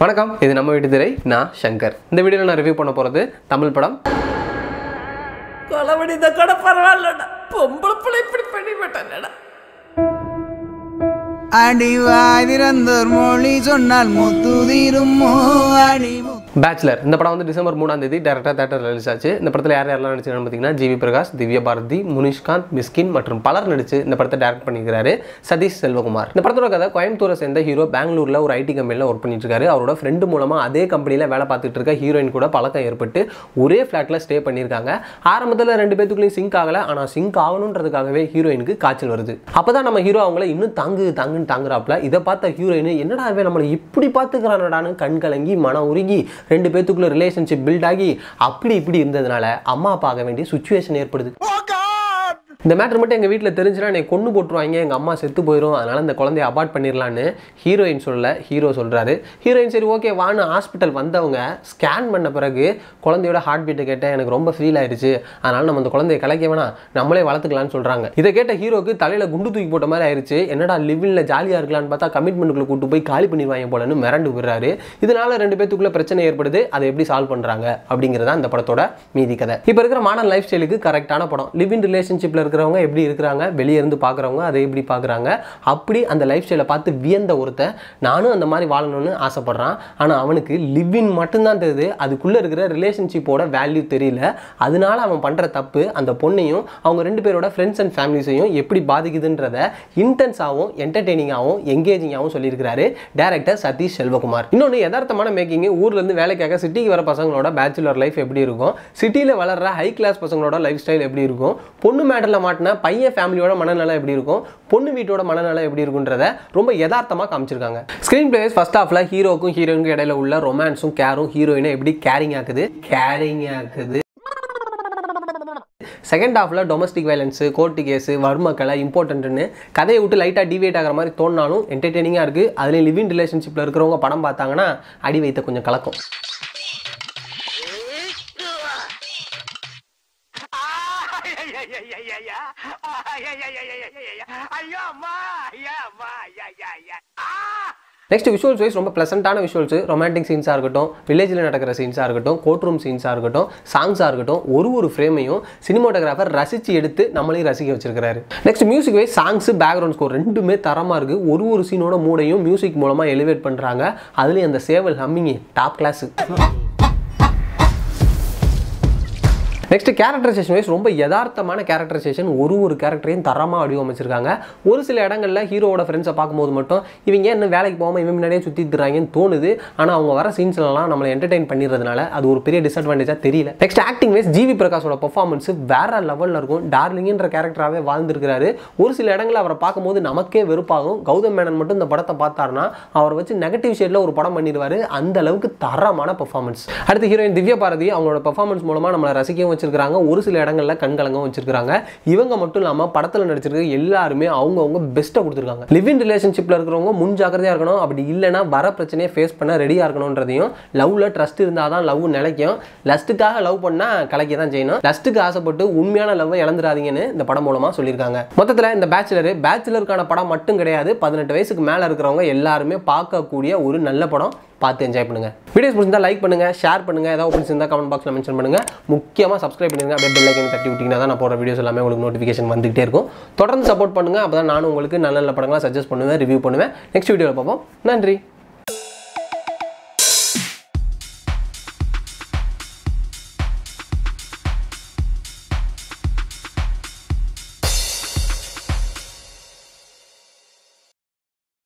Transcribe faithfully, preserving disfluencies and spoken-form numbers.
வணக்கம், இது நம்ம வீட்டு திரை. நான் சங்கர். இந்த வீடியோவில் நான் ரிவ்யூ பண்ண போகிறது தமிழ் படம் கொலவடி இந்த கூட பரவாயில்லடா, பொம்பளை பிள்ளை இப்படி பண்ணி மாட்டானடா. அடிவாதிரந்தோர் மொழி சொன்னால் முத்துதிரும் அடி. பேச்சுலர் இந்த படம் வந்து டிசம்பர் மூணாம் தேதி டேரக்டாக தேட்டர் ரிலீஸ் ஆச்சு. இந்த படத்தில் யார் யாரெல்லாம் நடிச்சிருக்காங்க பார்த்தீங்கன்னா, ஜி வி பிரகாஷ், திவ்யபாரதி, முனிஷ்காந்த், மிஸ்கின் மற்றும் பலர் நடிச்சு இந்த படத்தை டேரக்ட் பண்ணியிருக்காரு சதீஷ் செல்வகுமார். இந்த படத்தோட கதை, கோயம்புத்தூரை சேர்ந்த ஹீரோ பெங்களூரில் ஒரு ஐடி கம்பெனியில் ஒர்க் பண்ணிட்டு இருக்காரு. அவரோட ஃப்ரெண்டு மூலமாக அதே கம்பெனியில் வேலை பார்த்துட்டு இருக்க ஹீரோயின் கூட பழக்கம் ஏற்பட்டு ஒரே ஃப்ளாட்டில் ஸ்டே பண்ணியிருக்காங்க. ஆரம்பத்தில் ரெண்டு பேத்துக்குள்ளேயும் சிங்க் ஆகலை. ஆனால் சிங்க் ஆகணுன்றதுக்காகவே ஹீரோயினுக்கு காய்ச்சல் வருது. அப்போ தான் நம்ம ஹீரோ அவங்கள இன்னும் தாங்கு தாங்குன்னு தாங்குறாப்புல. இதை பார்த்த ஹீரோயின் என்னடா நம்மளை இப்படி பார்த்துக்கிறானடான்னு கண் கலங்கி மனம் உருகி ரெண்டு பேத்துக்குள்ள ரிலேஷன்ஷிப் பில்ட் ஆகி அப்படி இப்படி இருந்ததுனால அம்மா அப்பா ஆக வேண்டிய சிச்சுவேஷன் ஏற்படுது. இந்த மேட்டர் மட்டும் எங்கள் வீட்டில் தெரிஞ்சுன்னா என்னை கொண்டு போட்டுருவாங்க, எங்கள் அம்மா செத்து போயிடும், அதனால் இந்த குழந்தைய அபார்ட் பண்ணிடலான்னு ஹீரோயின் சொல்ல ஹீரோ சொல்கிறாரு. ஹீரோயின் சரி ஓகே வான்னு ஹாஸ்பிட்டல் வந்தவங்க ஸ்கேன் பண்ண பிறகு குழந்தையோட ஹார்ட் பீட்டை கேட்டேன், எனக்கு ரொம்ப ஃபீல் ஆயிடுச்சு, அதனால் நம்ம அந்த குழந்தைய கலைக்க வேணாம், நம்மளே வளர்த்துக்கலான்னு சொல்கிறாங்க. இதை கேட்ட ஹீரோக்கு தலையில் குண்டு தூக்கி போட்ட மாதிரி ஆயிடுச்சு. என்னடா லிவின்ல ஜாலியாக இருக்கலான்னு பார்த்தா கமிட்மெண்ட்டுக்குள்ள கூட்டு போய் காலி பண்ணிடுவாங்க போலன்னு மிரண்டு விடுறாரு. இதனால ரெண்டு பேத்துக்குள்ள பிரச்சனை ஏற்படுது. அதை எப்படி சால்வ் பண்ணுறாங்க அப்படிங்கிறதா இந்த படத்தோட மீதி கதை. இப்போ இருக்கிற மாடர்ன் லைஃப் ஸ்டைலுக்கு கரெக்டான படம். லிவ் இன் ரிலேஷன்ஷிப்பில் இருக்கிறவங்க எப்படி இருக்கிறாங்க, வெளியே இருந்து பார்க்குறவங்க அதை எப்படி பார்க்குறாங்க, அப்படி அந்த லைஃப் ஸ்டைலை பார்த்து வியந்த ஒருத்தன் நானும் அந்த மாதிரி வாழணும்னு ஆசைப்படுறான். ஆனால் அவனுக்கு லிவ் இன் மட்டும்தான் தெரியுது, அதுக்குள்ளே இருக்கிற ரிலேஷன்ஷிப்போட வேல்யூ தெரியல. அதனால அவன் பண்ணுற தப்பு அந்த பொண்ணையும் அவங்க ரெண்டு பேரோட ஃப்ரெண்ட்ஸ் அண்ட் ஃபேமிலிஸையும் எப்படி பாதிக்குதுன்றத இன்டென்ஸாகவும் என்டர்டெய்னிங்காகவும் எங்கேஜிங்காகவும் சொல்லியிருக்கிறாரு டைரக்டர் சதீஷ் செல்வகுமார். இன்னொன்று யதார்த்தமான மேக்கிங். ஊர்லேருந்து வேலைக்காக சிட்டிக்கு வர பசங்களோட பேச்சுலர் லைஃப் எப்படி இருக்கும், சிட்டியில் வளர்ற ஹை கிளாஸ் பசங்களோட லைஃப் ஸ்டைல் எப்படி இருக்கும், பொண்ணு மேட்டரில் மாட்டின பையன் ஃபேமிலியோட மனநலம் எப்படி இருக்கும், பொண்ணு வீட்டோட மனநலம் எப்படி இருக்குன்றத ரொம்ப யதார்த்தமாக காமிச்சிருக்காங்க. ஸ்கிரீன் பிளேஸ் ஃபர்ஸ்ட் ஹாஃப்ல ஹீரோக்கும் ஹீரோயினுக்கும் இடையில உள்ள ரொமான்ஸும் கேரும் ஹீரோயினை எப்படி கேரிங் ஆக்குது கேரிங் ஆக்குது செகண்ட் ஹாஃப்ல டொமஸ்டிக் வயலன்ஸு, கோர்ட்டு கேஸு, வறுமக்களை இம்பார்ட்டன்ட்னு கதையை விட்டு லைட்டாக டிவேட் ஆகிற மாதிரி தோணினாலும் என்டர்டெய்னிங்காக இருக்குது. அதுலேயும் லிவ் இன் ரிலேஷன்ஷிப்பில் இருக்கிறவங்க படம் பார்த்தாங்கன்னா அடி வைத்த கொஞ்சம் கலக்கும். நெக்ஸ்ட் விஷுவல்ஸ் வைஸ் ரொம்ப ப்ளசண்டான விஷுவல்ஸ். ரொமான்டிக் சீன்ஸாக இருக்கட்டும், வில்லேஜில் நடக்கிற சீன்ஸாக இருக்கட்டும், கோர்ட் ரூம் சீன்ஸாக இருக்கட்டும், சாங்ஸாக இருக்கட்டும், ஒரு ஒரு ஃப்ரேமையும் சினிமாட்டோகிராஃபர் ரசித்து எடுத்து நம்மளையும் ரசிக்க வச்சிருக்காரு. Next music wise songs, background score ரெண்டுமே தரமாக இருக்குது. ஒரு ஒரு சீனோட மூடையும் மியூசிக் மூலமாக எலிவேட் பண்ணுறாங்க. அதுலேயும் அந்த சேவல் humming top class. Next characterization wise ரொம்ப யதார்த்தமான கேரக்டரைசேஷன். ஒரு ஒரு கேரக்டரையும் தரமாக வடிவமைச்சிருக்காங்க. ஒரு சில இடங்களில் ஹீரோவோட ஃப்ரெண்ட்ஸை பார்க்கும்போது மட்டும் இவங்க என்ன வேலைக்கு போகாமல் இவன் முன்னாடியே சுற்றி தராங்கன்னு தோணுது. ஆனால் அவங்க வர சீன்ஸ்லாம் நம்மளை என்டர்டெயின் பண்ணிடுறதுனால அது ஒரு பெரிய டிஸ்அட்வான்டேஜாக தெரியல. Next acting wise G V பிரகாஷோட பர்ஃபார்மன்ஸ் வேற லெவலில் இருக்கும். டார்லிங்கிற கேரக்டராகவே வாழ்ந்துருக்கிறாரு. ஒரு சில இடங்களில் அவரை பார்க்கும்போது நமக்கே வெறுப்பாகும். கௌதம் மேனன் மட்டும் இந்த படத்தை பார்த்தாருன்னா அவரை வச்சு நெகட்டிவ் ஷேடில் ஒரு படம் பண்ணிடுவார். அந்த அளவுக்கு தரமான பர்ஃபார்மன்ஸ். அடுத்து ஹீரோயின் திவ்யபாரதி அவங்களோட பர்ஃபார்மன்ஸ் மூலமாக நம்மளை ரசிக்கவும் வச்சிருக்காங்க. ஒரு சில இடங்கள்ல கண்கலங்கவும் வச்சிருக்காங்க. இவங்க மட்டும் இல்லாம படத்துல நடிச்சிருக்க எல்லாருமே அவங்க அவங்க பெஸ்ட்டை கொடுத்துருக்காங்க. லிவ் இன் ரிலேஷன்ஷிப்ல இருக்கிறவங்க முன் ஜாக்கிரதையா இருக்கணும். அப்படி இல்லைன்னா வர பிரச்சனையை ஃபேஸ் பண்ண ரெடியா இருக்கணும்ன்றதையும், லவ்ல ட்ரஸ்ட் இருந்தாதான் லவ் நிலைக்கும். லஸ்ட்டுக்காக லவ் பண்ணா கலைக்க தான் செய்யணும். லஸ்ட்டுக்கு ஆசைப்பட்டு உண்மையான லவ் இழந்துடாதீங்கன்னு இந்த படம் மூலமா சொல்லியிருக்காங்க. மொத்தத்தில் இந்த பேச்சுலர் பேச்சுலருக்கான படம் மட்டும் கிடையாது, பதினெட்டு வயசுக்கு மேல இருக்கிறவங்க எல்லாருமே பார்க்கக்கூடிய ஒரு நல்ல படம். பார்த்து என்ஜாய் பண்ணுங்க. வீடியோஸ் பிடிச்சிருந்தா லைக் பண்ணுங்க, ஷேர் பண்ணுங்க, ஏதாவது பிடிச்சிருந்தா கமெண்ட் பாக்ஸ்ல மென்ஷன் பண்ணுங்க. முக்கியமா சப்ஸ்கிரைப் பண்ணுங்க. அப்படியே பெல் ஐகான் தட்டி விட்டீங்கன்னா தான் நான் போடுற வீடியோஸ் எல்லாமே உங்களுக்கு நோட்டிஃபிகேஷன் வந்துகிட்டே இருக்கும். தொடர்ந்து சப்போர்ட் பண்ணுங்க. அப்பதான் நானும் உங்களுக்கு நல்ல நல்ல படங்களா சஜஸ்ட் பண்ணுவேன், ரிவ்யூ பண்ணுவேன். நெக்ஸ்ட் வீடியோவில் பார்ப்போம். நன்றி.